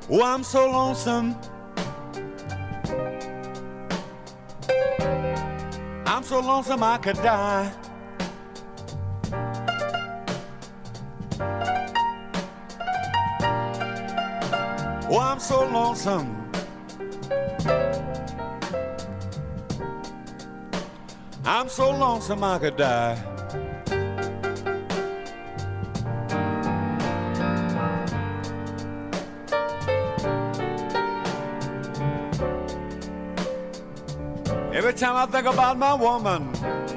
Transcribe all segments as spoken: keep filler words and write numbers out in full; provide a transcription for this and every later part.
Oh, I'm so lonesome. I'm so lonesome I could die. Oh, I'm so lonesome. I'm so lonesome I could die. Every time I think about my woman,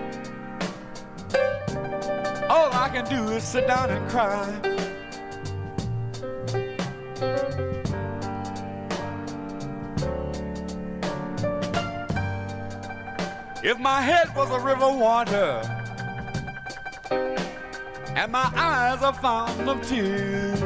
all I can do is sit down and cry. If my head was a river water and my eyes a fountain of tears,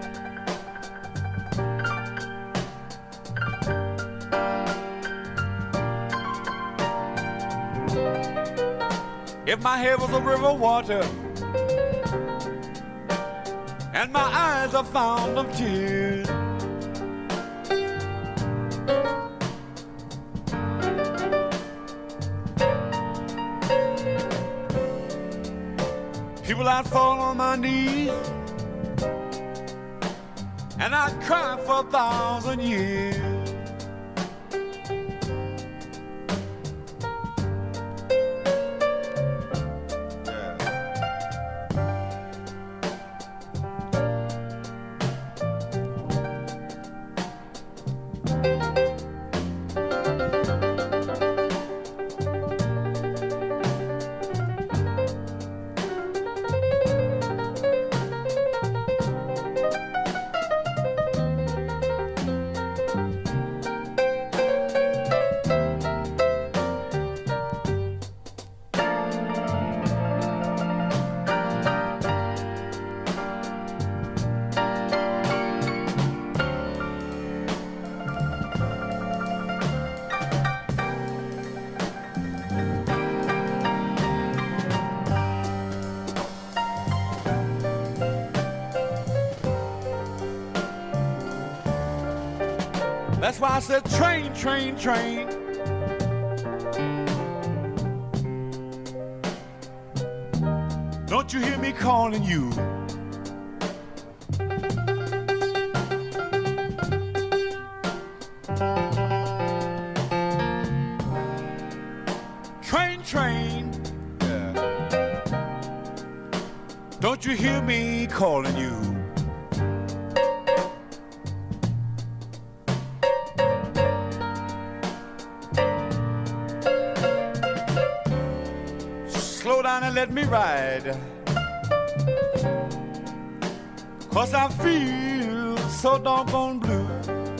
if my head was a river water and my eyes a fountain of tears, people, I'd fall on my knees and I'd cry for a thousand years. That's why I said train, train, train. Don't you hear me calling you? Train, train. Yeah. Don't you hear me calling you? Slow down and let me ride, 'cause I feel so doggone blue.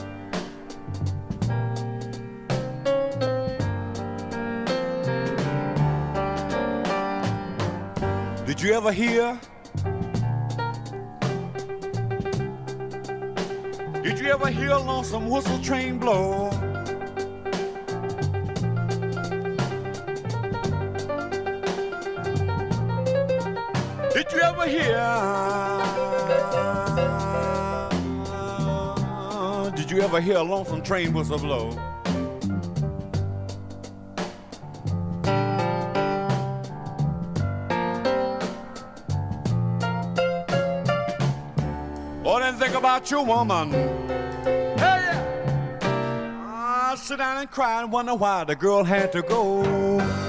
Did you ever hear? Did you ever hear a lonesome whistle train blow? Did you ever hear? Did you ever hear a lonesome train whistle blow? Or then think about your woman. Hey, yeah. I sit down and cry and wonder why the girl had to go.